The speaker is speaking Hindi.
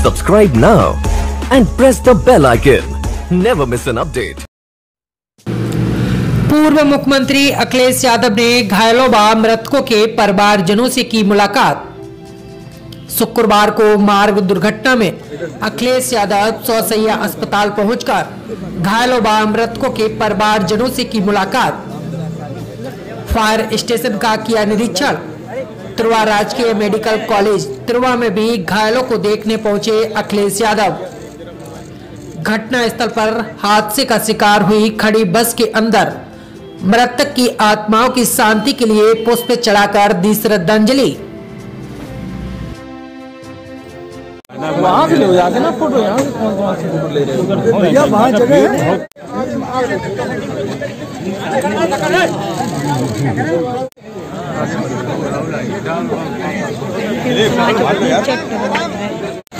Subscribe now and press the bell icon. Never miss an update. पूर्व मुख्यमंत्री अखिलेश यादव ने घायलों व मृतकों के परिवारजनों से की मुलाकात। शुक्रवार को मार्ग दुर्घटना में अखिलेश यादव सौसैया अस्पताल पहुंचकर घायलों व मृतकों के परिवारजनों से की मुलाकात। फायर स्टेशन का किया निरीक्षण। तिरवा राजकीय मेडिकल कॉलेज तिरवा में भी घायलों को देखने पहुंचे अखिलेश यादव। घटना स्थल पर हादसे का शिकार हुई खड़ी बस के अंदर मृतक की आत्माओं की शांति के लिए पुष्प चढ़ाकर दी श्रद्धांजलि। वहाँ भी ले जाके ना फोटो, यहाँ से कौन सी फोटो ले रहे हो भैया? वहाँ जगह है।